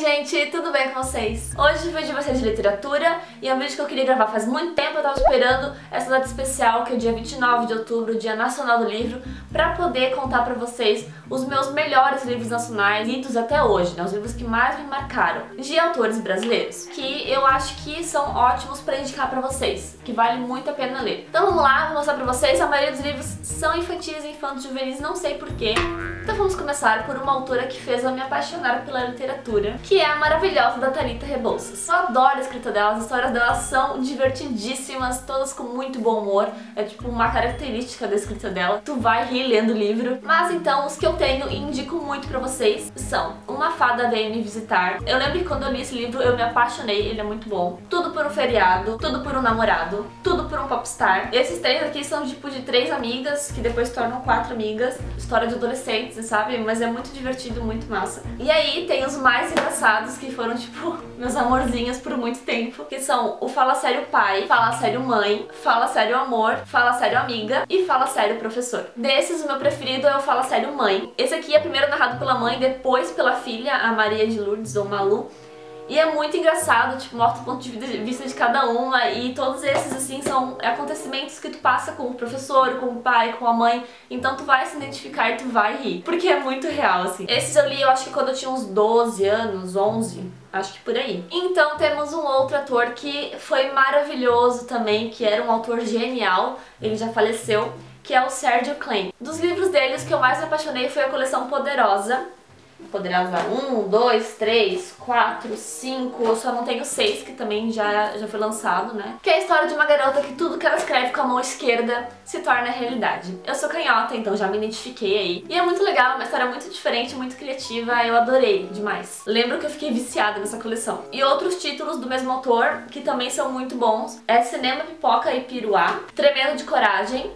gente, tudo bem com vocês? Hoje o vídeo vai ser de literatura e é um vídeo que eu queria gravar faz muito tempo. Eu tava esperando essa data especial, que é o dia 29 de outubro, Dia Nacional do Livro, pra poder contar pra vocês os meus melhores livros nacionais lidos até hoje, né? Os livros que mais me marcaram, de autores brasileiros, que eu acho que são ótimos pra indicar pra vocês, que vale muito a pena ler. Então vamos lá, vou mostrar pra vocês. A maioria dos livros são infantis e infantos juvenis, não sei porquê. Então vamos começar por uma autora que fez eu me apaixonar pela literatura, que é a maravilhosa da Thalita Rebouças. Eu adoro a escrita dela, as histórias dela são divertidíssimas, todas com muito bom humor, é tipo uma característica da escrita dela. Tu vai rir lendo o livro. Mas então, os que eu tenho e indico muito pra vocês são Uma Fada Veio Me Visitar. Eu lembro que quando eu li esse livro eu me apaixonei, ele é muito bom. Tudo por um Feriado, Tudo por um Namorado, Tudo por um Popstar. Esses três aqui são tipo de 3 amigas, que depois se tornam 4 amigas. História de adolescentes, sabe? Mas é muito divertido, muito massa. E aí tem os mais engraçados, que foram tipo meus amorzinhos por muito tempo, que são o Fala Sério Pai, Fala Sério Mãe, Fala Sério Amor, Fala Sério Amiga e Fala Sério Professor. Desses, o meu preferido é o Fala Sério Mãe. Esse aqui é primeiro narrado pela mãe, depois pela filha, a Maria de Lourdes, ou Malu. E é muito engraçado, tipo, mostra o ponto de vista de cada uma, e todos esses, assim, são acontecimentos que tu passa com o professor, com o pai, com a mãe, então tu vai se identificar e tu vai rir, porque é muito real, assim. Esses eu li, eu acho que quando eu tinha uns 12 anos, 11, acho que por aí. Então temos um outro ator que foi maravilhoso também, que era um autor genial, ele já faleceu, que é o Sérgio Klein. Dos livros dele, os que eu mais me apaixonei foi a coleção Poderosa. Poderosa 1, 2, 3, 4, 5, eu só não tenho 6, que também já foi lançado, né? Que é a história de uma garota que tudo que ela escreve com a mão esquerda se torna realidade. Eu sou canhota, então já me identifiquei aí. E é muito legal, uma história muito diferente, muito criativa, eu adorei demais. Lembro que eu fiquei viciada nessa coleção. E outros títulos do mesmo autor, que também são muito bons, é Cinema, Pipoca e Piruá, Tremendo de Coragem,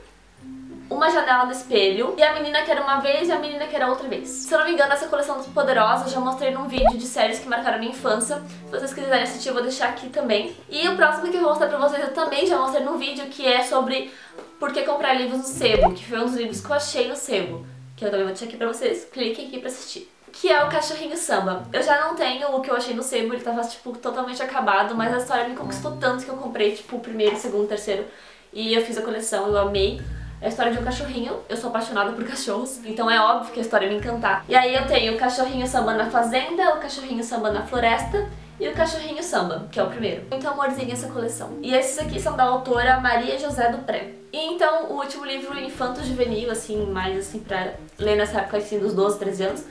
Uma Janela no Espelho e A Menina Que Era Uma Vez e A Menina Que Era Outra Vez. Se eu não me engano, essa coleção dos Poderosa eu já mostrei num vídeo de séries que marcaram a minha infância. Se vocês quiserem assistir, eu vou deixar aqui também. E o próximo que eu vou mostrar pra vocês eu também já mostrei num vídeo, que é sobre por que comprar livros no sebo, que foi um dos livros que eu achei no sebo, que eu também vou deixar aqui pra vocês. Cliquem aqui pra assistir. Que é o Cachorrinho Samba. Eu já não tenho o que eu achei no sebo, ele tava tipo totalmente acabado, mas a história me conquistou tanto que eu comprei tipo o primeiro, segundo, terceiro e eu fiz a coleção, eu amei. É a história de um cachorrinho, eu sou apaixonada por cachorros, então é óbvio que a história me encantar. E aí eu tenho o Cachorrinho Samba na Fazenda, o Cachorrinho Samba na Floresta e o Cachorrinho Samba, que é o primeiro. Muito amorzinho essa coleção. E esses aqui são da autora Maria José do Pré. E então o último livro infanto-juvenil, assim, mais assim pra ler nessa época assim dos 12, 13 anos,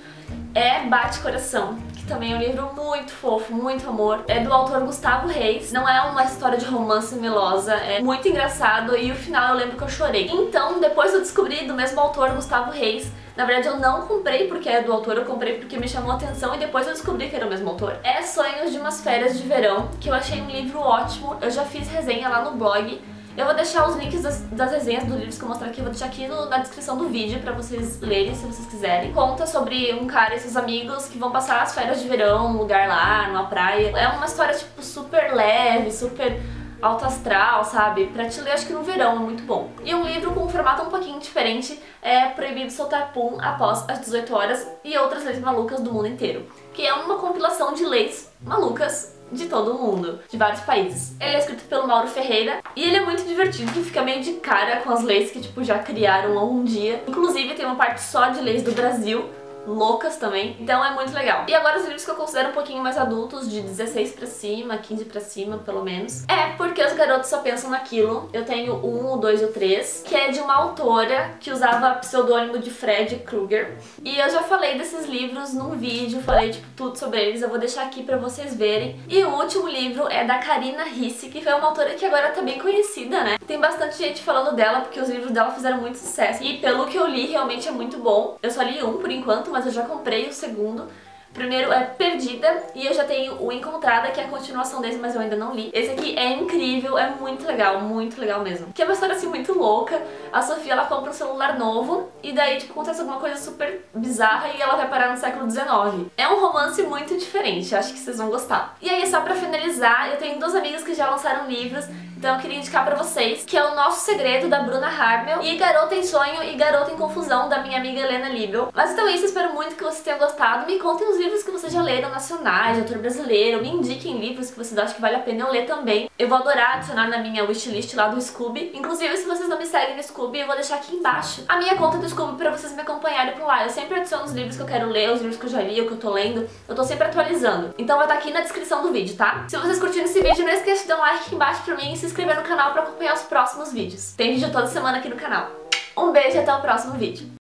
é Bate Coração, que também é um livro muito fofo, muito amor. É do autor Gustavo Reis, não é uma história de romance melosa, é muito engraçado e o final eu lembro que eu chorei. Então, depois eu descobri do mesmo autor, Gustavo Reis. Na verdade eu não comprei porque é do autor, eu comprei porque me chamou a atenção e depois eu descobri que era o mesmo autor. É Sonhos de Umas Férias de Verão, que eu achei um livro ótimo, eu já fiz resenha lá no blog. Eu vou deixar os links das resenhas dos livros que eu mostrar aqui, eu vou deixar aqui na descrição do vídeo pra vocês lerem, se vocês quiserem. Conta sobre um cara e seus amigos que vão passar as férias de verão num lugar lá, numa praia. É uma história tipo super leve, super alto astral, sabe? Pra te ler acho que no verão, é muito bom. E um livro com um formato um pouquinho diferente é Proibido Soltar Pum Após as 18 Horas e Outras Leis Malucas do Mundo Inteiro, que é uma compilação de leis malucas de todo o mundo, de vários países. Ele é escrito pelo Mauro Ferreira e ele é muito divertido, que fica meio de cara com as leis que tipo já criaram algum dia. Inclusive tem uma parte só de leis do Brasil, loucas também, então é muito legal. E agora os livros que eu considero um pouquinho mais adultos, de 16 pra cima, 15 pra cima, pelo menos, é Porque os Garotos Só Pensam Naquilo. Eu tenho o 1, o 2 e o 3, que é de uma autora que usava pseudônimo de Fred Krueger. E eu já falei desses livros num vídeo, falei tipo tudo sobre eles, eu vou deixar aqui pra vocês verem. E o último livro é da Karina Risse, que foi uma autora que agora tá bem conhecida, né? Tem bastante gente falando dela, porque os livros dela fizeram muito sucesso. E pelo que eu li, realmente é muito bom. Eu só li um por enquanto, mas eu já comprei o segundo. O primeiro é Perdida e eu já tenho o Encontrada, que é a continuação desse, mas eu ainda não li. Esse aqui é incrível, é muito legal mesmo. Que é uma história assim muito louca. A Sofia, ela compra um celular novo e daí tipo acontece alguma coisa super bizarra e ela vai parar no século XIX. É um romance muito diferente, acho que vocês vão gostar. E aí, só pra finalizar, eu tenho 2 amigas que já lançaram livros Então eu queria indicar pra vocês, que é O Nosso Segredo, da Bruna Harmel, e Garota em Sonho e Garota em Confusão, da minha amiga Helena Liebel. Mas então é isso, espero muito que vocês tenham gostado. Me contem os livros que vocês já leram, nacionais, de autor brasileiro, me indiquem livros que vocês acham que vale a pena eu ler também. Eu vou adorar adicionar na minha wishlist lá do Scooby. Inclusive, se vocês não me seguem no Scooby, eu vou deixar aqui embaixo a minha conta do Scooby pra vocês me acompanharem por lá. Eu sempre adiciono os livros que eu quero ler, os livros que eu já li, o que eu tô lendo. Eu tô sempre atualizando. Então vai estar aqui na descrição do vídeo, tá? Se vocês curtiram esse vídeo, não esqueça de dar um like aqui embaixo pra mim e se inscrever no canal pra acompanhar os próximos vídeos. Tem vídeo toda semana aqui no canal. Um beijo e até o próximo vídeo.